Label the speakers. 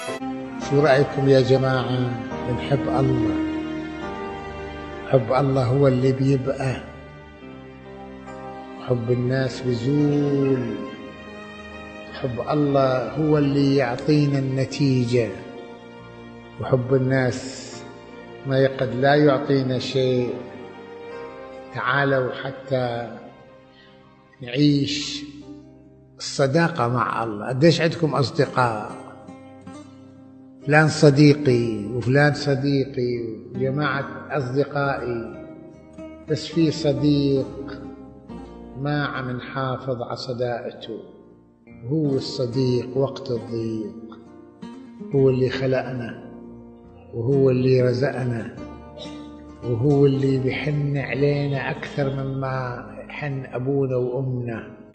Speaker 1: شو رأيكم يا جماعة؟ بنحب الله. حب الله هو اللي بيبقى، حب الناس بزول. حب الله هو اللي يعطينا النتيجة، وحب الناس ما قد لا يعطينا شيء. تعالوا حتى نعيش الصداقة مع الله. قديش عندكم أصدقاء؟ فلان صديقي وفلان صديقي وجماعة أصدقائي، بس في صديق ما عم نحافظ على صداقته. هو الصديق وقت الضيق، هو اللي خلقنا، وهو اللي رزقنا، وهو اللي بيحن علينا أكثر مما حن أبونا وأمنا.